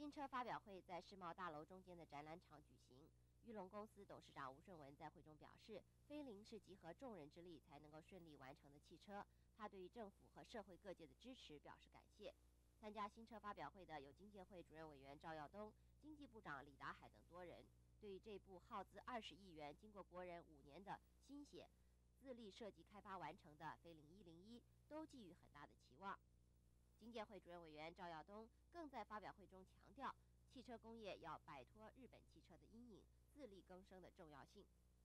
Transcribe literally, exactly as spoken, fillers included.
新车发表会在世贸大楼中间的展览场举行。裕隆公司董事长吴顺文在会中表示，飞凌是集合众人之力才能够顺利完成的汽车，他对于政府和社会各界的支持表示感谢。参加新车发表会的有经建会主任委员赵耀东、经济部长李达海等多人，对于这部耗资二十亿元、经过国人五年的心血、自力设计开发完成的飞凌一零一，都寄予很大的期望。经建会主任委员赵耀东更在发表会中强调，汽车工业要摆脱日本汽车的阴影，自力更生的重要性。